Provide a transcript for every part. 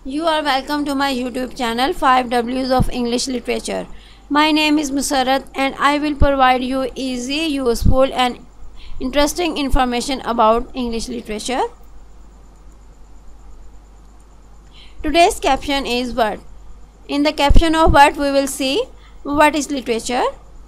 You are welcome to my YouTube channel 5 W's of English Literature. My name is Musarrat and I will provide you easy, useful and interesting information about English literature. Today's caption is what? In the caption of what we will see what is literature.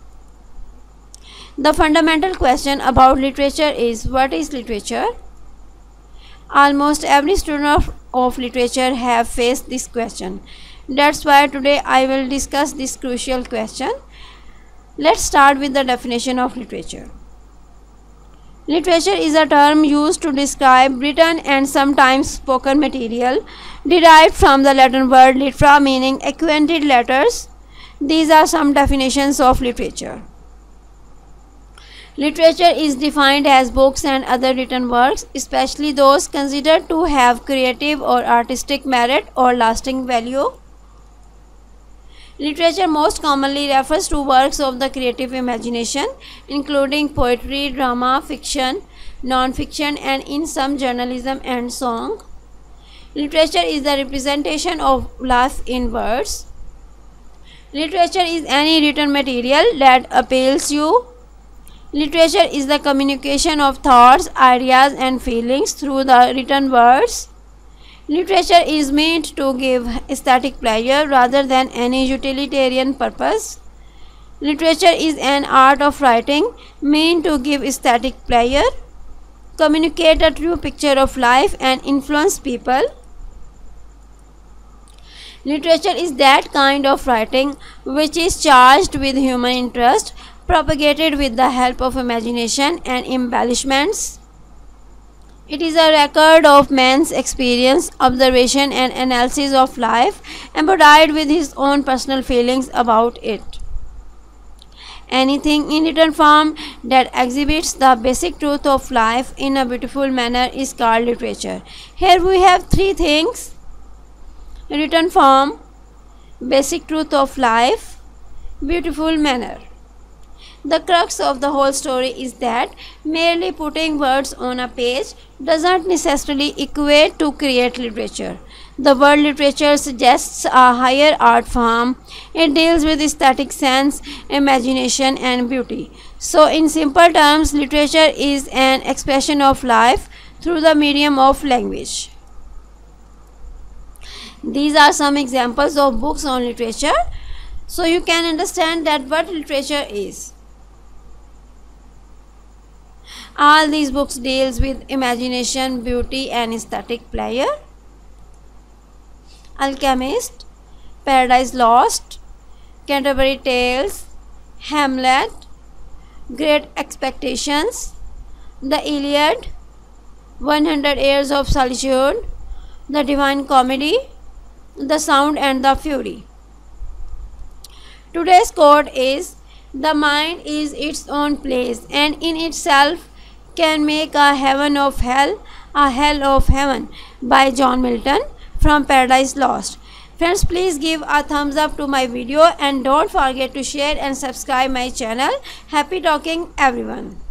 The fundamental question about literature is what is literature? Almost every student of literature have faced this question. That's why today I will discuss this crucial question. Let's start with the definition of literature. Literature is a term used to describe written and sometimes spoken material derived from the Latin word litera, meaning acquainted letters. These are some definitions of literature. Literature is defined as books and other written works, especially those considered to have creative or artistic merit or lasting value. Literature most commonly refers to works of the creative imagination, including poetry, drama, fiction, non-fiction, and in some journalism and song. Literature is the representation of life in words. Literature is any written material that appeals you. Literature is the communication of thoughts, ideas and feelings through the written words. Literature is meant to give aesthetic pleasure rather than any utilitarian purpose. Literature is an art of writing meant to give aesthetic pleasure, communicate a true picture of life and influence people. Literature is that kind of writing which is charged with human interest, propagated with the help of imagination and embellishments. It is a record of man's experience, observation and analysis of life, embodied with his own personal feelings about it. Anything in written form that exhibits the basic truth of life in a beautiful manner is called literature. Here we have three things: written form, basic truth of life, beautiful manner. The crux of the whole story is that merely putting words on a page does not necessarily equate to create literature. The word literature suggests a higher art form. It deals with aesthetic sense, imagination and beauty. So in simple terms, literature is an expression of life through the medium of language. These are some examples of books on literature, so you can understand that what literature is. All these books deals with imagination, beauty and aesthetic pleasure. Alchemist, Paradise Lost, Canterbury Tales, Hamlet, Great Expectations, The Iliad, 100 Years of Solitude, The Divine Comedy, The Sound and the Fury. Today's quote is, "The mind is its own place and in itself can make a heaven of hell, a hell of heaven," by John Milton from Paradise Lost. Friends, please give a thumbs up to my video and don't forget to share and subscribe my channel. Happy talking everyone.